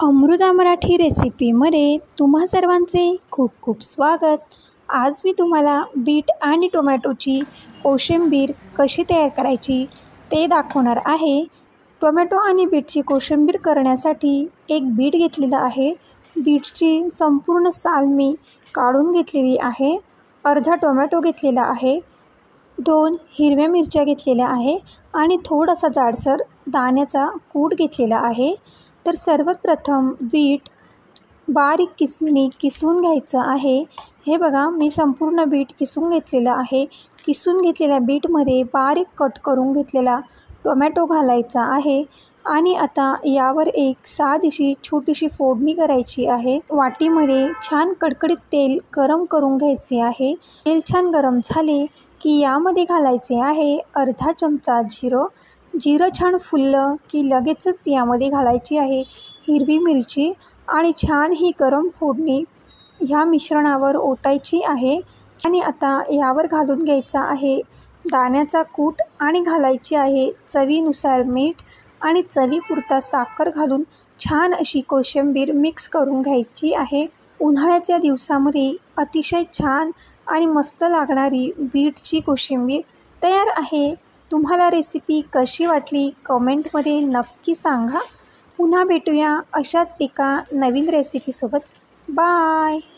अमृता मराठी रेसिपीमध्ये तुम्हा सर्वांचे खूप खूप स्वागत। आज मी तुम्हाला बीट आणि टोमॅटोची कोशिंबीर कशी तयार करायची ते दाखवणार आहे। टोमॅटो आणि बीटची कोशिंबीर करण्यासाठी एक बीट घेतलेला आहे। बीटची संपूर्ण साल मी काढून घेतलेली आहे। अर्धा टोमॅटो घेतलेला आहे, 2 हिरव्या मिरच्या घेतलेल्या आहे आणि थोडासा जाडसर दाण्याचा कूट घेतलेला आहे। तर सर्वात प्रथम बीट बारीक किसून घ्यायचं आहे। हे बघा, मी संपूर्ण बीट किसून घेतलेलं आहे। किसून घेतलेल्या बीटमध्ये बारीक कट करून घेतलेला टोमॅटो घालायचा आहे आणि आता यावर एक साधीशी छोटीशी फोडणी करायची आहे। वाटीमध्ये छान कडकडीत तेल गरम करून घ्यायचे आहे। तेल छान गरम झाले की यामध्ये घालायचे आहे अर्धा चमचा जिरं छान फुललं की लगेचच यामध्ये घालायची आहे हिरवी मिरची आणि छान ही गरम फोडणी ह्या मिश्रणावर ओतायची आहे। आणि आता यावर घालून घ्यायचा आहे दाण्याचा कूट आणि घालायची आहे चवीनुसार मीठ आणि चवीपुरता साखर घालून छान अशी कोशिंबीर मिक्स करून घ्यायची आहे। उन्हाळ्याच्या दिवसामध्ये अतिशय छान आणि मस्त लागणारी बीटची कोशिंबीर तयार आहे। तुम्हाला रेसिपी कशी वाटली कमेंटमध्ये नक्की सांगा। पुन्हा भेटूया अशाच एका नवीन रेसिपीसोबत। बाय।